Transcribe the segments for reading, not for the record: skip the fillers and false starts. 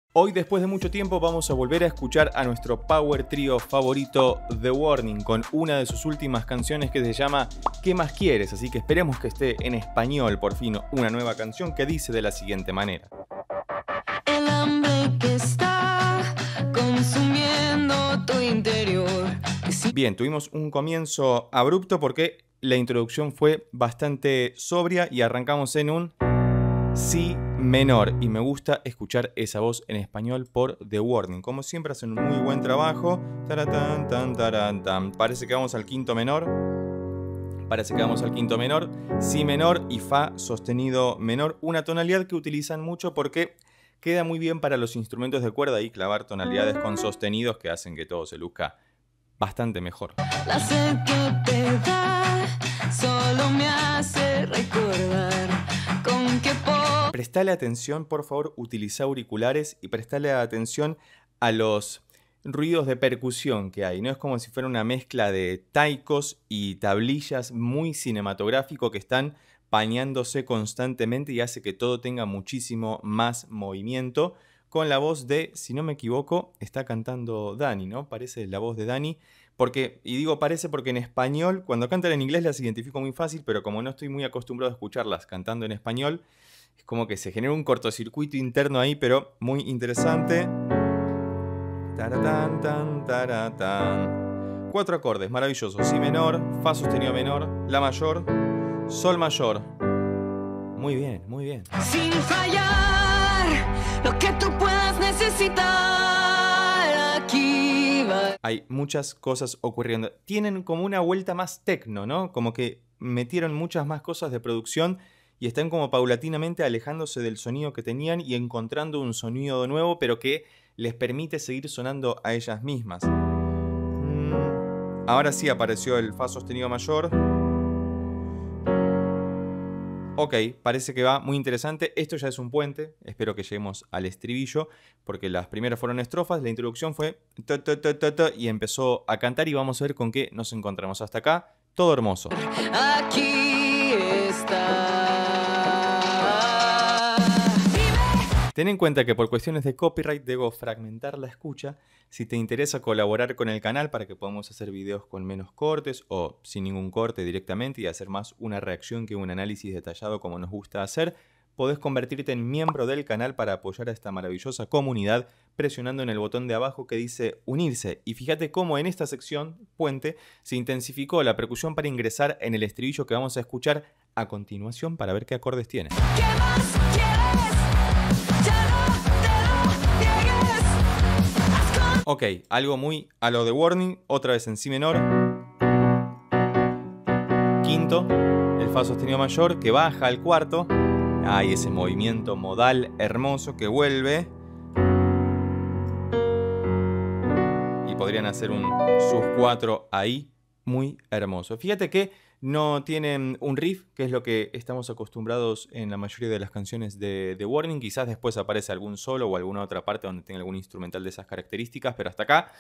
Hoy, después de mucho tiempo, vamos a volver a escuchar a nuestro power trio favorito, The Warning, con una de sus últimas canciones que se llama ¿Qué más quieres? Así que esperemos que esté en español por fin una nueva canción que dice de la siguiente manera. El hambre que está consumiendo tu interior. Bien, tuvimos un comienzo abrupto porque la introducción fue bastante sobria y arrancamos en un Si menor, y me gusta escuchar esa voz en español por The Warning. Como siempre hacen un muy buen trabajo. Taratán, tan, tarán, tan. Parece que vamos al quinto menor. Si menor y fa sostenido menor. Una tonalidad que utilizan mucho porque queda muy bien para los instrumentos de cuerda y clavar tonalidades con sostenidos que hacen que todo se luzca bastante mejor. La sed que te da solo me hace recordar con qué Prestale atención, por favor, utiliza auriculares y prestale atención a los ruidos de percusión que hay. No es como si fuera una mezcla de taikos y tablillas muy cinematográfico que están pañándose constantemente y hace que todo tenga muchísimo más movimiento. Con la voz de, si no me equivoco, está cantando Dani, ¿no? Parece la voz de Dani. Porque, y digo parece porque en español, cuando cantan en inglés las identifico muy fácil, pero como no estoy muy acostumbrado a escucharlas cantando en español, es como que se genera un cortocircuito interno ahí, pero muy interesante. Taratán, tan, taratán. 4 acordes maravillosos. Si menor, fa sostenido menor, la mayor, sol mayor. Muy bien, muy bien. sin fallar, lo que tú puedas necesitar aquí va. Hay muchas cosas ocurriendo. Tienen como una vuelta más tecno, ¿no? Como que metieron muchas más cosas de producción y están como paulatinamente alejándose del sonido que tenían y encontrando un sonido nuevo, pero que les permite seguir sonando a ellas mismas. Ahora sí apareció el fa sostenido mayor. Ok, parece que va muy interesante. Esto ya es un puente. Espero que lleguemos al estribillo, porque las primeras fueron estrofas. La introducción fue y empezó a cantar y vamos a ver con qué nos encontramos. Hasta acá, todo hermoso. Aquí está. Ten en cuenta que por cuestiones de copyright debo fragmentar la escucha. Si te interesa colaborar con el canal para que podamos hacer videos con menos cortes o sin ningún corte directamente y hacer más una reacción que un análisis detallado como nos gusta hacer, podés convertirte en miembro del canal para apoyar a esta maravillosa comunidad presionando en el botón de abajo que dice unirse. Y fíjate cómo en esta sección, puente, se intensificó la percusión para ingresar en el estribillo que vamos a escuchar a continuación para ver qué acordes tiene. ¿Qué más quieres? Ok, algo muy a lo de Warning, otra vez en si menor. Quinto, el fa sostenido mayor que baja al cuarto. Hay ese movimiento modal hermoso que vuelve. Y podrían hacer un sus 4 ahí, muy hermoso. Fíjate que no tienen un riff, que es lo que estamos acostumbrados en la mayoría de las canciones de The Warning. Quizás después aparece algún solo o alguna otra parte donde tenga algún instrumental de esas características, pero hasta acá...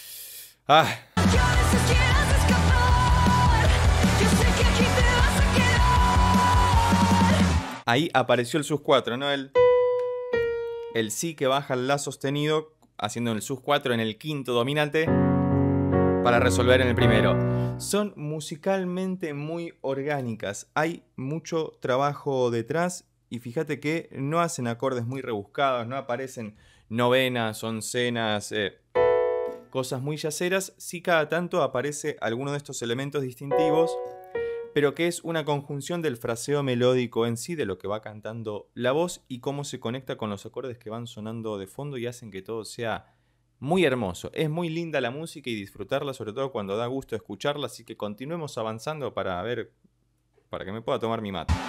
Ahí apareció el sus 4, ¿no? El si que baja el la sostenido, haciendo el sus 4 en el quinto dominante para resolver en el primero. Son musicalmente muy orgánicas, hay mucho trabajo detrás y fíjate que no hacen acordes muy rebuscados, no aparecen novenas, oncenas, cosas muy yaceras. Sí, cada tanto aparece alguno de estos elementos distintivos, pero que es una conjunción del fraseo melódico en sí, de lo que va cantando la voz y cómo se conecta con los acordes que van sonando de fondo y hacen que todo sea muy hermoso. Es muy linda la música y disfrutarla, sobre todo cuando da gusto escucharla, así que continuemos avanzando para que me pueda tomar mi mate.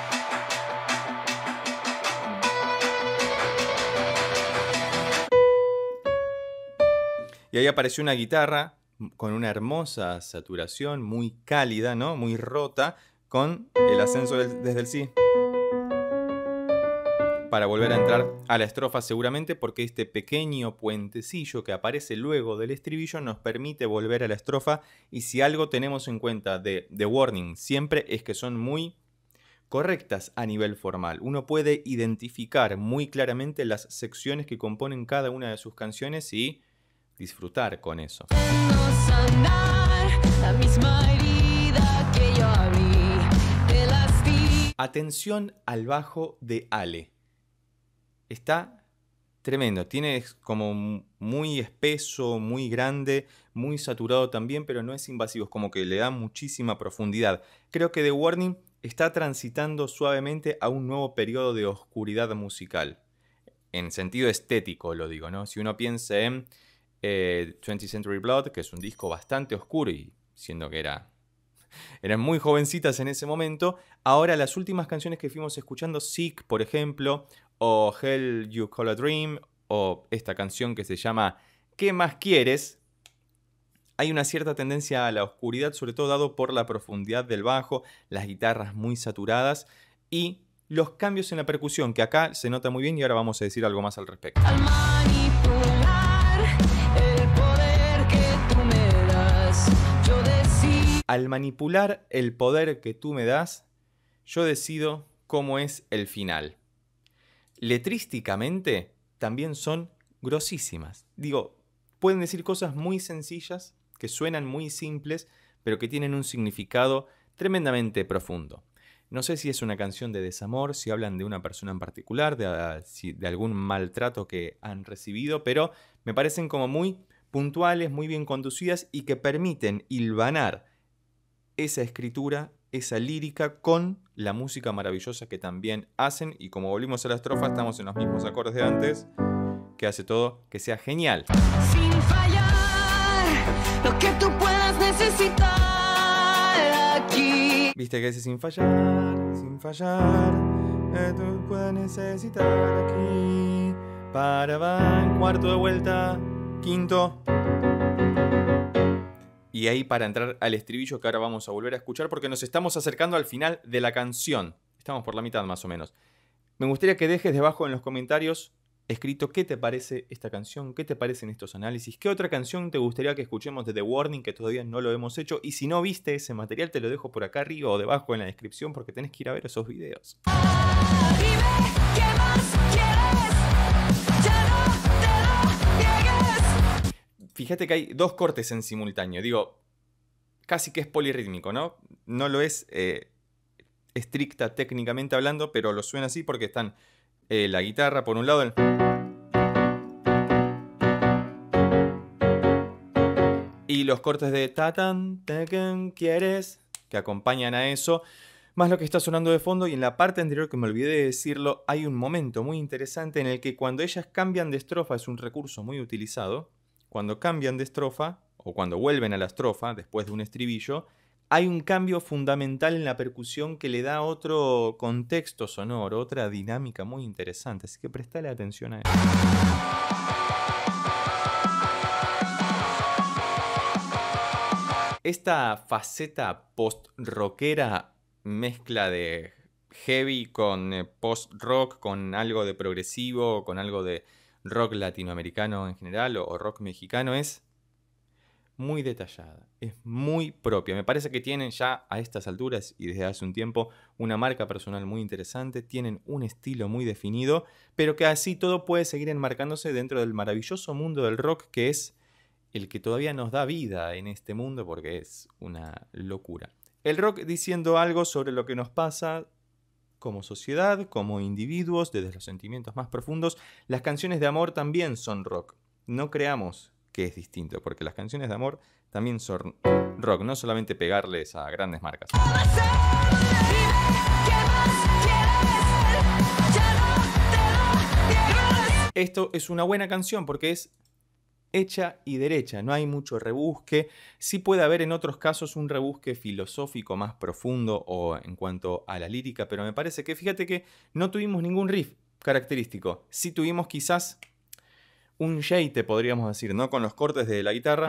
Y ahí apareció una guitarra con una hermosa saturación, muy cálida, ¿no? Muy rota, con el ascenso desde el si. Para volver a entrar a la estrofa seguramente, porque este pequeño puentecillo que aparece luego del estribillo nos permite volver a la estrofa. Y si algo tenemos en cuenta de The Warning siempre es que son muy correctas a nivel formal. Uno puede identificar muy claramente las secciones que componen cada una de sus canciones y disfrutar con eso. No sanar la misma herida que yo abrí, te lastimé. Atención al bajo de Ale. Está tremendo. Tiene como muy espeso, muy grande, muy saturado también, pero no es invasivo. Es como que le da muchísima profundidad. Creo que The Warning está transitando suavemente a un nuevo periodo de oscuridad musical. En sentido estético lo digo, ¿no? Si uno piensa en 20th Century Blood, que es un disco bastante oscuro y siendo que eran muy jovencitas en ese momento, ahora las últimas canciones que fuimos escuchando, Sick, por ejemplo, o Hell You Call a Dream, o esta canción que se llama ¿Qué más quieres? Hay una cierta tendencia a la oscuridad, sobre todo dado por la profundidad del bajo, las guitarras muy saturadas y los cambios en la percusión, que acá se nota muy bien y ahora vamos a decir algo más al respecto. Al manipular el poder que tú me das, yo decido. Al manipular el poder que tú me das, yo decido cómo es el final. Letrísticamente también son grosísimas. Digo, pueden decir cosas muy sencillas, que suenan muy simples, pero que tienen un significado tremendamente profundo. No sé si es una canción de desamor, si hablan de una persona en particular, de algún maltrato que han recibido, pero me parecen como muy puntuales, muy bien conducidas y que permiten hilvanar esa escritura, esa lírica con la música maravillosa que también hacen. Y como volvimos a la estrofa, estamos en los mismos acordes de antes, que hace todo que sea genial. Sin fallar, lo que tú puedas necesitar aquí. Viste que dice sin fallar, tú puedes necesitar aquí. Para van, cuarto de vuelta, quinto. Y ahí para entrar al estribillo que ahora vamos a volver a escuchar porque nos estamos acercando al final de la canción. Estamos por la mitad más o menos. Me gustaría que dejes debajo en los comentarios escrito qué te parece esta canción, qué te parecen estos análisis, qué otra canción te gustaría que escuchemos de The Warning que todavía no lo hemos hecho. Y si no viste ese material te lo dejo por acá arriba o debajo en la descripción porque tenés que ir a ver esos videos. Dime qué más quieres, ya no te lo niegues. Fíjate que hay dos cortes en simultáneo. Digo, casi que es polirrítmico, ¿no? No lo es estricta técnicamente hablando, pero lo suena así porque están la guitarra por un lado, y los cortes de tatan, tequen, quieres, que acompañan a eso, más lo que está sonando de fondo. Y en la parte anterior, que me olvidé de decirlo, hay un momento muy interesante en el que cuando ellas cambian de estrofa, es un recurso muy utilizado, cuando cambian de estrofa, o cuando vuelven a la estrofa, después de un estribillo, hay un cambio fundamental en la percusión que le da otro contexto sonoro, otra dinámica muy interesante. Así que prestale atención a eso. Esta faceta post-rockera, mezcla de heavy con post-rock, con algo de progresivo, con algo de rock latinoamericano en general o rock mexicano, es muy detallada, es muy propia. Me parece que tienen ya a estas alturas y desde hace un tiempo una marca personal muy interesante, tienen un estilo muy definido, pero que así todo puede seguir enmarcándose dentro del maravilloso mundo del rock que es el que todavía nos da vida en este mundo porque es una locura. El rock diciendo algo sobre lo que nos pasa como sociedad, como individuos, desde los sentimientos más profundos. Las canciones de amor también son rock. No creamos que es distinto, porque las canciones de amor también son rock, no solamente pegarles a grandes marcas. Esto es una buena canción porque es hecha y derecha, no hay mucho rebusque. Sí puede haber en otros casos un rebusque filosófico más profundo o en cuanto a la lírica, pero me parece que, fíjate que no tuvimos ningún riff característico. Sí tuvimos quizás un yeite, podríamos decir, ¿no? Con los cortes de la guitarra.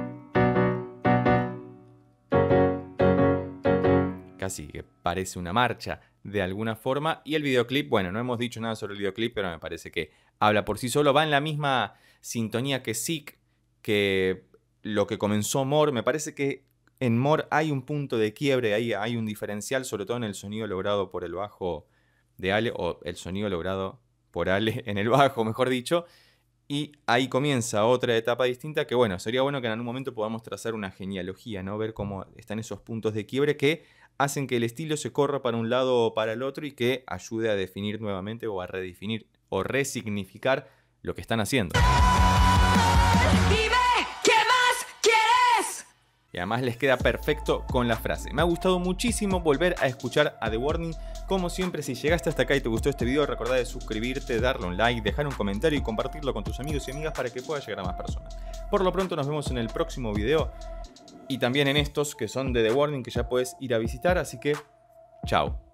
Casi que parece una marcha de alguna forma. Y el videoclip, bueno, no hemos dicho nada sobre el videoclip, pero me parece que habla por sí solo. Va en la misma sintonía que Sick, que lo que comenzó More. Me parece que En More hay un punto de quiebre, hay un diferencial, sobre todo en el sonido logrado por el bajo de Ale, o el sonido logrado por Ale en el bajo, mejor dicho. Y ahí comienza otra etapa distinta que, bueno, sería bueno que en algún momento podamos trazar una genealogía, ¿no? Ver cómo están esos puntos de quiebre que hacen que el estilo se corra para un lado o para el otro y que ayude a definir nuevamente o a redefinir o resignificar lo que están haciendo. Dime, ¿qué más quieres? Y además les queda perfecto con la frase. Me ha gustado muchísimo volver a escuchar a The Warning. Como siempre, si llegaste hasta acá y te gustó este video, recordá de suscribirte, darle un like, dejar un comentario y compartirlo con tus amigos y amigas para que pueda llegar a más personas. Por lo pronto nos vemos en el próximo video y también en estos que son de The Warning que ya puedes ir a visitar, así que chao.